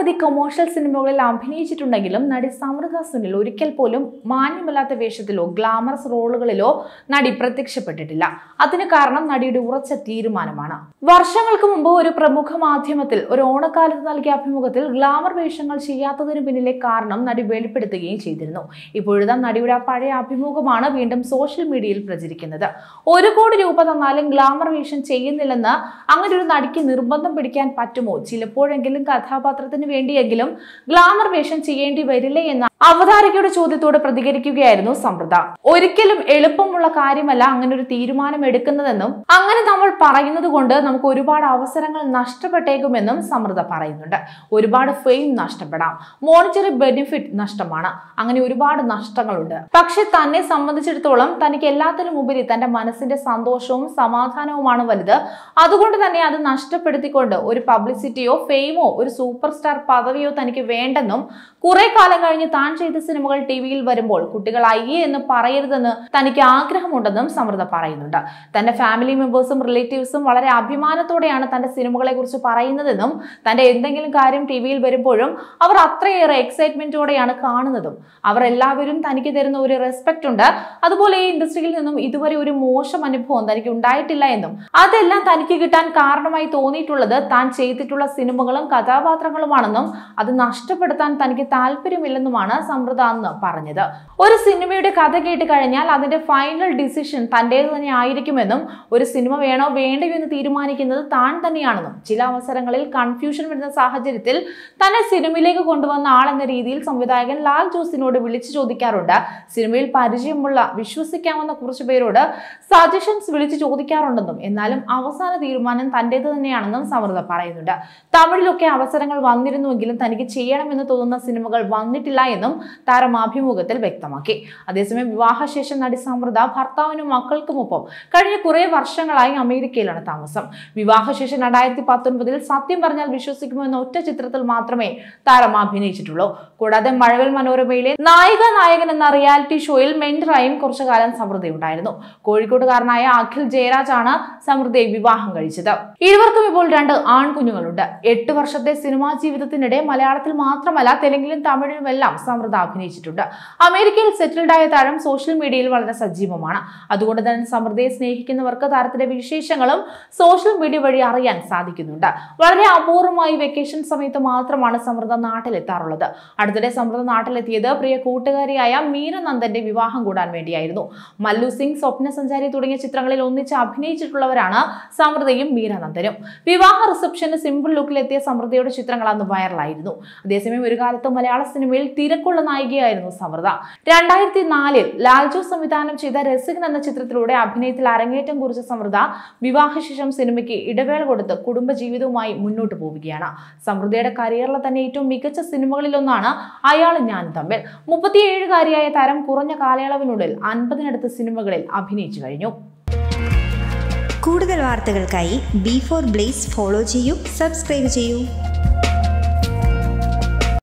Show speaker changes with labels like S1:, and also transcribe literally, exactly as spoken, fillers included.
S1: ഒട്ടനവധി കൊമേഴ്ഷ്യൽ സിനിമകളിൽ അഭിനയിച്ചിട്ടുണ്ടെങ്കിലും നടി സമൃദ്ധ സുനിൽ ഒരിക്കൽ പോലും മാന്യമല്ലാത്ത വേഷത്തിലോ ഗ്ലാമറസ് റോളുകളിലോ നടി പ്രത്യക്ഷപ്പെട്ടിട്ടില്ല. അതിന് കാരണം നടിയുടെ ഉറച്ച തീരുമാനമാണ്. വർഷങ്ങൾക്ക് മുമ്പ് ഒരു പ്രമുഖ മാധ്യമത്തിൽ ഒരു ഓണക്കാലത്ത് നൽകിയ അഭിമുഖത്തിൽ ഗ്ലാമർ വേഷങ്ങൾ ചെയ്യാത്തതിന് പിന്നിലെ കാരണം നടി വെളിപ്പെടുത്തുകയും ചെയ്തിരുന്നു. ഇപ്പോഴത്തെ നടിയുടെ ആ പഴയ അഭിമുഖമാണ് വീണ്ടും സോഷ്യൽ മീഡിയയിൽ പ്രചരിക്കുന്നത്. ഒരു കോടി രൂപ തന്നാലും ഗ്ലാമർ വേഷം ചെയ്യുന്നില്ലെന്ന് അങ്ങനെ ഒരു നടിക്ക് നിർബന്ധം പിടിക്കാൻ പറ്റുമോ? ചിലപ്പോഴെങ്കിലും കഥാപാത്രത്തിന് വേണ്ടിയെങ്കിലും ഗ്ലാമർ വേഷം ചെയ്യേണ്ടി വരില്ലേ എന്ന അവതാരകയുടെ ചോദ്യത്തോട് പ്രതികരിക്കുകയായിരുന്നു സമൃദ്ധ. ഒരിക്കലും എളുപ്പമുള്ള കാര്യമല്ല അങ്ങനെ ഒരു തീരുമാനം എടുക്കുന്നതെന്നും അങ്ങനെ നമ്മൾ പറയുന്നത് കൊണ്ട് നമുക്ക് ഒരുപാട് അവസരങ്ങൾ നഷ്ടപ്പെട്ടേക്കുമെന്നും സമൃദ്ധ പറയുന്നുണ്ട്. ഒരുപാട് ഫെയിം നഷ്ടപ്പെടാം, മോണിറ്ററി ബെനിഫിറ്റ് നഷ്ടമാണ്, അങ്ങനെ ഒരുപാട് നഷ്ടങ്ങളുണ്ട്. പക്ഷെ തന്നെ സംബന്ധിച്ചിടത്തോളം തനിക്ക് എല്ലാത്തിനും ഉപരി തന്റെ മനസ്സിന്റെ സന്തോഷവും സമാധാനവുമാണ് വലുത്. അതുകൊണ്ട് തന്നെ അത് നഷ്ടപ്പെടുത്തിക്കൊണ്ട് ഒരു പബ്ലിസിറ്റിയോ ഫെയിമോ ഒരു സൂപ്പർ സ്റ്റാർ പദവിയോ തനിക്ക് വേണ്ടെന്നും കുറെ കാലം കഴിഞ്ഞ് താൻ ചെയ്ത സിനിമകൾ ടി വിയിൽ വരുമ്പോൾ കുട്ടികൾ അയ്യേ എന്ന് പറയരുതെന്ന് തനിക്ക് ആഗ്രഹമുണ്ടെന്നും സമൃദ്ധ പറയുന്നുണ്ട്. തന്റെ ഫാമിലി മെമ്പേഴ്സും റിലേറ്റീവ്സും വളരെ അഭിമാനത്തോടെയാണ് തന്റെ സിനിമകളെ കുറിച്ച് പറയുന്നതെന്നും തന്റെ എന്തെങ്കിലും കാര്യം ടി വിയിൽ വരുമ്പോഴും അവർ അത്രയേറെ എക്സൈറ്റ്മെന്റോടെയാണ് കാണുന്നതും അവർ എല്ലാവരും തനിക്ക് തരുന്ന ഒരു റെസ്പെക്ട് ഉണ്ട്. അതുപോലെ ഈ ഇൻഡസ്ട്രിയിൽ നിന്നും ഇതുവരെ ഒരു മോശം അനുഭവം തനിക്ക് ഉണ്ടായിട്ടില്ല എന്നും അതെല്ലാം തനിക്ക് കിട്ടാൻ കാരണമായി തോന്നിയിട്ടുള്ളത് താൻ ചെയ്തിട്ടുള്ള സിനിമകളും കഥാപാത്രങ്ങളുമാണെന്നും അത് നഷ്ടപ്പെടുത്താൻ തനിക്ക് താല്പര്യമില്ലെന്നുമാണ് സമൃദ്ധ അന്ന് പറഞ്ഞത്. ഒരു സിനിമയുടെ കഥ കേട്ട് കഴിഞ്ഞാൽ അതിന്റെ ഫൈനൽ ഡിസിഷൻ തന്റേത് തന്നെ ആയിരിക്കുമെന്നും ഒരു സിനിമ വേണോ വേണ്ടയോ എന്ന് തീരുമാനിക്കുന്നത് താൻ തന്നെയാണെന്നും ചില അവസരങ്ങളിൽ കൺഫ്യൂഷൻ വരുന്ന സാഹചര്യത്തിൽ തന്നെ സിനിമയിലേക്ക് കൊണ്ടുവന്ന ആളെന്ന രീതിയിൽ സംവിധായകൻ ലാൽ ജോസിനോട് വിളിച്ചു ചോദിക്കാറുണ്ട്. സിനിമയിൽ പരിചയമുള്ള വിശ്വസിക്കാവുന്ന കുറച്ചു പേരോട് സജഷൻസ് വിളിച്ചു ചോദിക്കാറുണ്ടെന്നും എന്നാലും അവസാന തീരുമാനം തന്റേത് തന്നെയാണെന്നും സമൃദ്ധ പറയുന്നുണ്ട്. തമിഴിലൊക്കെ അവസരങ്ങൾ വന്നിരുന്നുവെങ്കിലും തനിക്ക് ചെയ്യണമെന്ന് തോന്നുന്ന സിനിമകൾ വന്നിട്ടില്ല എന്നും താരം അഭിമുഖത്തിൽ വ്യക്തമാക്കി. അതേസമയം വിവാഹശേഷം നടി സമൃദ്ധ ഭർത്താവിനും മക്കൾക്കുമൊപ്പം കഴിഞ്ഞ കുറെ വർഷങ്ങളായി അമേരിക്കയിലാണ് താമസം. വിവാഹശേഷം രണ്ടായിരത്തി പത്തൊൻപതിൽ സത്യം പറഞ്ഞാൽ വിശ്വസിക്കുമോ എന്ന ഒറ്റ ചിത്രത്തിൽ മാത്രമേ താരം അഭിനയിച്ചിട്ടുള്ളൂ. കൂടാതെ മഴവിൽ മനോരമയിലെ നായിക നായകൻ എന്ന റിയാലിറ്റി ഷോയിൽ മെന്ററായും കുറച്ചു കാലം സമൃദ്ധയുണ്ടായിരുന്നു. കോഴിക്കോട്ടുകാരനായ അഖിൽ ജയരാജാണ് സമൃദ്ധയെ വിവാഹം കഴിച്ചത്. ഇരുവർക്കും ഇപ്പോൾ രണ്ട് ആൺകുഞ്ഞുങ്ങളുണ്ട്. എട്ട് വർഷത്തെ സിനിമാ ജീവിതത്തിനിടെ മലയാളത്തിൽ മാത്രമല്ല തെലുങ്കിലും തമിഴിലുമെല്ലാം സമൃദ്ധ അഭിനയിച്ചിട്ടുണ്ട്. അമേരിക്കയിൽ സെറ്റിൽഡ് ആയ താരം സോഷ്യൽ മീഡിയയിൽ വളരെ സജീവമാണ്. അതുകൊണ്ട് തന്നെ സമൃദ്ധയെ സ്നേഹിക്കുന്നവർക്ക് താരത്തിന്റെ വിശേഷങ്ങളും സോഷ്യൽ മീഡിയ വഴി അറിയാൻ സാധിക്കുന്നുണ്ട്. വളരെ അപൂർവമായി വെക്കേഷൻ സമയത്ത് മാത്രമാണ് സമൃദ്ധ നാട്ടിലെത്താറുള്ളത്. അടുത്തിടെ സമൃദ്ധ നാട്ടിലെത്തിയത് പ്രിയ കൂട്ടുകാരിയായ മീര നന്ദന്റെ വിവാഹം കൂടാൻ വേണ്ടിയായിരുന്നു. മല്ലു സിംഗ്, സ്വപ്ന സഞ്ചാരി തുടങ്ങിയ ചിത്രങ്ങളിൽ ഒന്നിച്ച് അഭിനയിച്ചിട്ടുള്ളവരാണ് സമൃദ്ധയും മീര നന്ദനും. വിവാഹ റിസപ്ഷന് സിമ്പിൾ ലുക്കിലെത്തിയ സമൃദ്ധയുടെ ചിത്രങ്ങൾ അന്ന് വൈറലായിരുന്നു. അതേസമയം ഒരു കാലത്ത് മലയാള സിനിമയിൽ തിരക്കുള്ള നായികയായിരുന്നു സമൃദ്ധ. രണ്ടായിരത്തി നാലിൽ ലാൽജോ സംവിധാനം ചെയ്ത രസികൻ എന്ന ചിത്രത്തിലൂടെ അഭിനയത്തിൽ അരങ്ങേറ്റം കുറിച്ച സമൃദ്ധ വിവാഹശേഷം സിനിമയ്ക്ക് ഇടവേള കൊടുത്ത് കുടുംബജീവിതവുമായി മുന്നോട്ട് പോവുകയാണ്. സമൃദ്ധയുടെ കരിയറിലെ തന്നെ ഏറ്റവും മികച്ച സിനിമകളിലൊന്നാണ് അയാളും ഞാനും തമ്മിൽ. മുപ്പത്തിയേഴുകാരിയായ താരം കുറഞ്ഞ കാലയളവിനുള്ളിൽ അൻപതിനടുത്ത് സിനിമകളിൽ അഭിനയിച്ചു കഴിഞ്ഞു.
S2: കൂടുതൽ വാർത്തകൾക്കായി ബി ഫോർ ബ്ലേസ് ഫോളോ ചെയ്യൂ, സബ്സ്ക്രൈബ് ചെയ്യൂ.